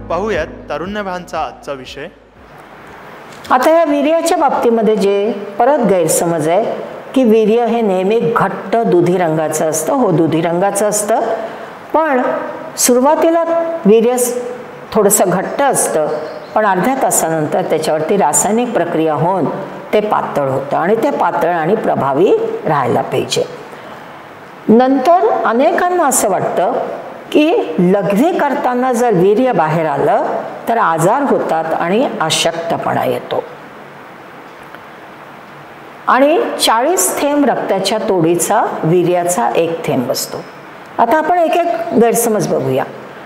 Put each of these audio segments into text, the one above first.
पाहूयात तारुण्यभानचा आजचा विषय. आता या वीर्याच्या बाबतीमध्ये जे परत गैरसमज आहे की वीर्य हे नेहमी घट्ट दुधी रंगाचं असतं. हो, दुधी रंगाचं असतं, पण सुरुवातीला वीर्य थोडंसं घट्ट असतं, पण अर्ध्या तासानंतर त्याच्यावरती रासायनिक प्रक्रिया होऊन ते पातळ होतं आणि ते पातळ आणि प्रभावी राहायला पाहिजे. नंतर अनेकांना असं वाटतं की लघवी करताना जर वीर्य बाहेर आलं तर आजार होतात आणि अशक्तपणा येतो आणि 40 थेंब रक्ताच्या तोडीचा वीर्याचा 1 थेंब असतो. आता आपण एक एक गैरसमज बघूया.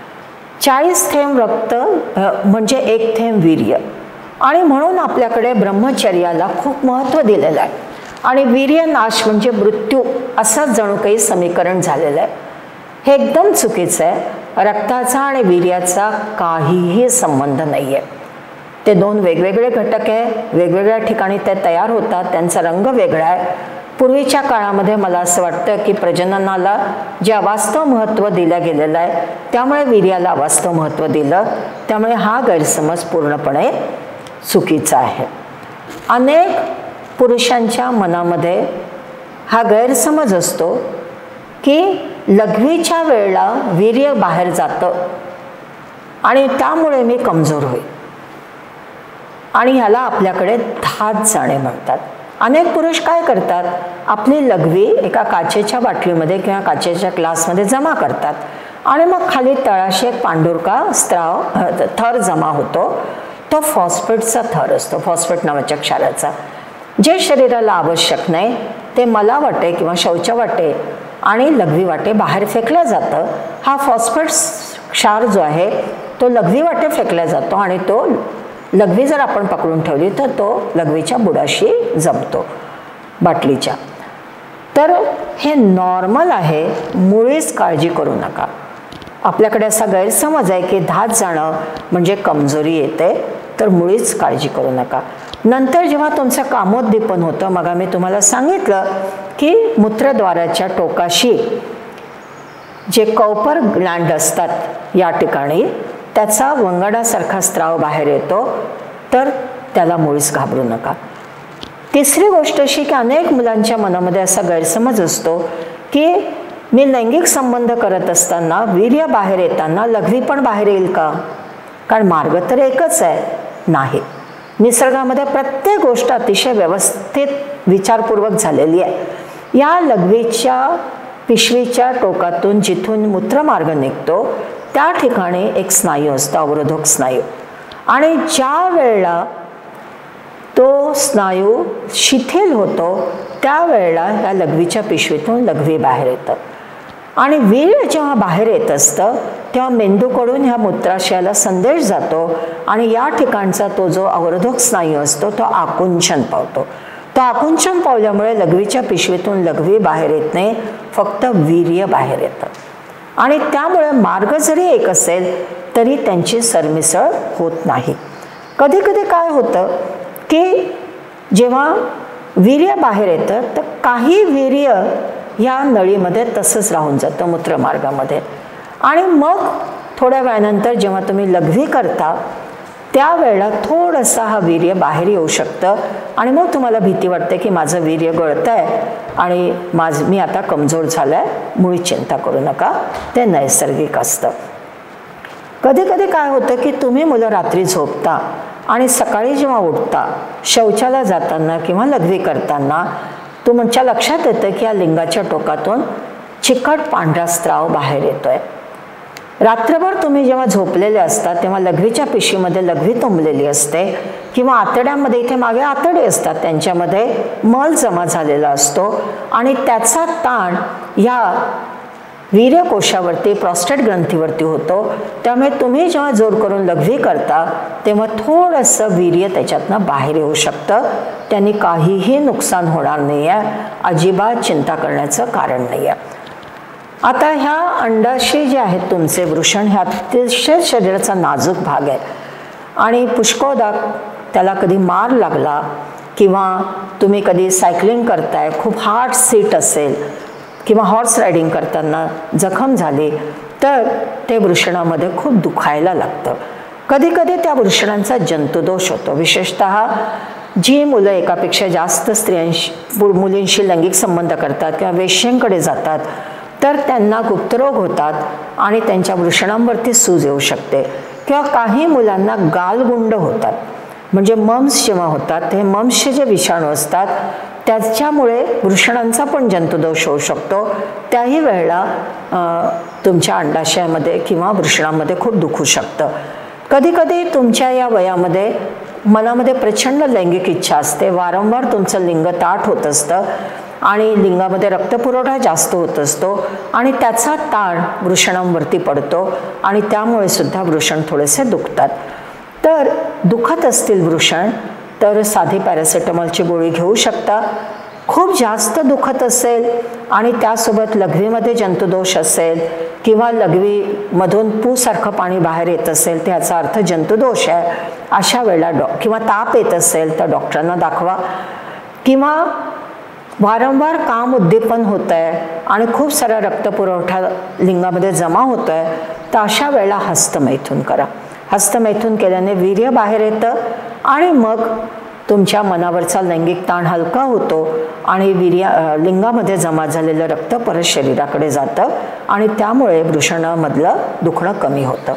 40 थेंब रक्त म्हणजे 1 थेंब वीर्य, आणि म्हणून आपल्याकडे ब्रह्मचर्याला खूप महत्त्व दिलेलं आहे आणि वीर्य नाश म्हणजे मृत्यू असंच जणू काही समीकरण झालेलं आहे. हे एकदम चुकीचं आहे. रक्ताचा आणि वीर्याचा काहीही संबंध नाही आहे. ते 2 वेगवेगळे घटक आहे, वेगवेगळ्या ठिकाणी ते तयार होतात, त्यांचा रंग वेगळा आहे. पूर्वीच्या काळामध्ये मला असं वाटतं की प्रजननाला जे अवास्तव महत्त्व दिलं गेलेलं आहे त्यामुळे वीर्याला अवास्तव महत्त्व दिलं, त्यामुळे हा गैरसमज पूर्णपणे चुकीचा आहे. अनेक पुरुषांच्या मनामध्ये हा गैरसमज असतो की लघवीच्या वेळेला वीर्य बाहेर जातं आणि त्यामुळे मी कमजोर होईल, आणि ह्याला आपल्याकडे धात जाणे म्हणतात. अनेक पुरुष काय करतात, आपली लघवी एका काचेच्या बाटलीमध्ये किंवा काचेच्या ग्लासमध्ये जमा करतात आणि मग खाली तळाशी एक पांढुरका स्त्राव थर जमा होतो. तो फॉस्फेटचा थर असतो, फॉस्फेट नावाच्या क्षाराचा, जे शरीराला आवश्यक नाही ते मला वाटे किंवा शौच वाटे आणि लघवी वाटे बाहेर फेकलं जातं. हा फॉस्फेट क्षार जो आहे तो लघवी वाटे फेकला जातो आणि तो लघवी जर आपण पकडून ठेवली तर तो लघवीच्या बुडाशी जमतो बाटलीच्या. तर हे नॉर्मल आहे, मुळीच काळजी करू नका. आपल्याकडे असा गैरसमज आहे की धात जाणं म्हणजे कमजोरी येते, तर मुळीच काळजी करू नका. नंतर जेव्हा तुमचं कामोद्दीपन होतं, मग मी तुम्हाला सांगितलं की मूत्रद्वाराच्या टोकाशी जे कौपर ग्लँड असतात या ठिकाणी त्याचा वंगडासारखा स्त्राव बाहेर येतो, तर त्याला मुळीच घाबरू नका. तिसरी गोष्ट अशी की अनेक मुलांच्या मनामध्ये असा गैरसमज असतो की मी लैंगिक संबंध करत असताना वीर्य बाहेर येताना लघवी पण बाहेर येईल का, कारण मार्ग तर एकच आहे. नाही, निसर्गामध्ये प्रत्येक गोष्ट अतिशय व्यवस्थित विचारपूर्वक झालेली आहे. या लघवीच्या पिशवीच्या टोकातून जिथून मूत्रमार्ग निघतो त्या ठिकाणी एक स्नायू असतो, अवरोधक स्नायू, आणि ज्या वेळेला तो स्नायू शिथिल होतो त्यावेळेला या लघवीच्या पिशवीतून लघवी बाहेर येतं आणि वीर्य जेव्हा बाहेर येत असतं तेव्हा मेंदूकडून ह्या मूत्राशयाला संदेश जातो आणि या ठिकाणचा तो जो अवरोधक स्नायू असतो तो आकुंचन पावतो. तो आकुंचन पावल्यामुळे लघवीच्या पिशवीतून लघवी बाहेर येत नाही, फक्त वीर्य बाहेर येतं आणि त्यामुळे मार्ग जरी एक असेल तरी त्यांची सरमिसळ होत नाही. कधी कधी काय होतं की जेव्हा वीर्य बाहेर येतं तर काही वीर्य ह्या नळीमध्ये तसंच राहून जातं मूत्रमार्गामध्ये, आणि मग थोड्या वेळानंतर जेव्हा तुम्ही लघवी करता त्यावेळेला थोडंसं हा वीर्य बाहेर येऊ शकतं आणि मग तुम्हाला भीती वाटते की माझं वीर्य गळतं आहे आणि मी आता कमजोर झालं आहे. मुळी चिंता करू नका, ते नैसर्गिक असतं. कधी कधी काय होतं की तुम्ही मुलं रात्री झोपता आणि सकाळी जेव्हा उठता शौचाला जाताना किंवा लघवी करताना तुमच्या लक्षात येतं की या लिंगाच्या टोकातून चिकट पांढरा स्त्राव बाहेर येतोय. रात्रभर तुम्ही जेव्हा झोपलेले असता तेव्हा लघवीच्या पिशवीमध्ये लघवी तुंबलेली असते किंवा आतड्यामध्ये इथे मागे आतडे असतात त्यांच्यामध्ये मल जमा झालेला असतो आणि त्याचा ताण या वीर्यकोशावरती प्रॉस्टेट ग्रंथीवरती होतो. त्यामुळे तुम्ही जेव्हा जोर करून लघवी करता तेव्हा थोडंसं वीर्य त्याच्यातनं बाहेर येऊ शकतं. त्यांनी काहीही नुकसान होणार नाही आहे, अजिबात चिंता करण्याचं कारण नाही आहे. आता ह्या अंडाशय जे आहेत तुमचे वृषण हे अतिशय शरीराचा नाजूक भाग आहे आणि पुष्कळदा त्याला कधी मार लागला किंवा तुम्ही कधी सायकलिंग करताय, खूप हार्ड सीट असेल किंवा हॉर्स रायडिंग करताना जखम झाली तर ते वृषणामध्ये खूप दुखायला लागतं कधी कधी त्या वृषणांचा जंतुदोष होतो. विशेषतः जी मुलं एकापेक्षा जास्त मुलींशी लैंगिक संबंध करतात किंवा वेश्यांकडे जातात तर त्यांना गुप्तरोग होतात आणि त्यांच्या वृषणांवरती सूज येऊ शकते. किंवा काही मुलांना गालगुंड होतात, म्हणजे मम्स जेव्हा होतात ते मम्सचे जे विषाणू असतात त्याच्यामुळे वृषणांचा पण जंतुदोष होऊ शकतो. त्याही वेळेला तुमच्या अंडाशयामध्ये किंवा वृषणामध्ये खूप दुखू शकतं. कधीकधी तुमच्या या वयामध्ये मनामध्ये प्रचंड लैंगिक इच्छा असते, वारंवार तुमचं लिंग ताठ होत असतं आणि लिंगामध्ये रक्तपुरवठा जास्त होत असतो आणि त्याचा ताण वृषणांवरती पडतो आणि त्यामुळे सुद्धा वृषण थोडेसे दुखतात. तर दुखत असतील वृषण तर साधी पॅरासिटामॉलची गोळी घेऊ शकता. खूप जास्त दुखत असेल आणि त्यासोबत लघवीमध्ये जंतुदोष असेल किंवा लघवीमधून पूसारखं पाणी बाहेर येत असेल त्याचा अर्थ जंतुदोष आहे. अशा वेळेला किंवा ताप येत असेल तर डॉक्टरांना दाखवा. किंवा वारंवार काम उद्दीपन होत आहे आणि खूप सारा रक्तपुरवठा लिंगामध्ये जमा होत आहे तर अशा वेळेला हस्तमैथुन करा. हस्तमैथुन केल्याने वीर्य बाहेर येतं आणि मग तुमच्या मनावरचा लैंगिक ताण हलका होतो आणि लिंगामध्ये जमा झालेलं रक्त परत शरीराकडे जातं आणि त्यामुळे वृषणामधलं दुखणं कमी होतं.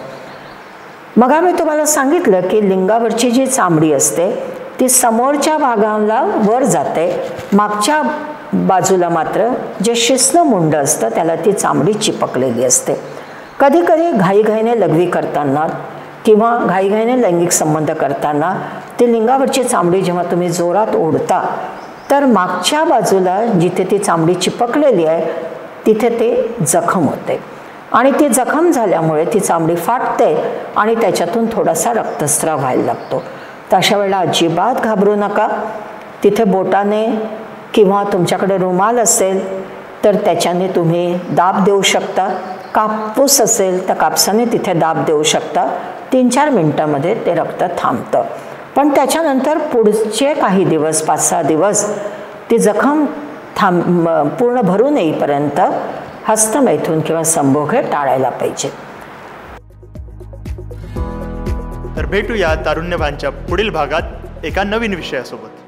मग मी तुम्हाला सांगितलं की लिंगावरची जी चामडी असते ती समोरच्या भागाला वर जाते, मागच्या बाजूला मात्र जे शिश्न मुंड असतं त्याला ती चामडी चिपकलेली असते. कधी कधी घाईघाईने लघवी करताना किंवा घाईघाईने लैंगिक संबंध करताना ती लिंगावरची चामडी जेव्हा तुम्ही जोरात ओढता तर मागच्या बाजूला जिथे ती चामडी चिपकलेली आहे तिथे ते जखम होते आणि ती जखम झाल्यामुळे ती चामडी फाटते आणि त्याच्यातून थोडासा रक्तस्राव व्हायला लागतो. तर अशा वेळेला अजिबात घाबरू नका. तिथे बोटाने किंवा तुमच्याकडे रुमाल असेल तर त्याच्याने तुम्ही दाब देऊ शकता. कापूस असेल तर कापसाने तिथे दाब देऊ शकता. 3-4 मिनिटांमध्ये ते रक्त थांबतं. पण त्याच्यानंतर पुढचे काही दिवस 5-6 दिवस ती जखम पूर्ण भरून येईपर्यंत हस्तमैथुन किंवा संभोग हे टाळायला पाहिजे. तर भेटूया तारुण्यभानच्या पुढील भागात एका नवीन विषयासोबत.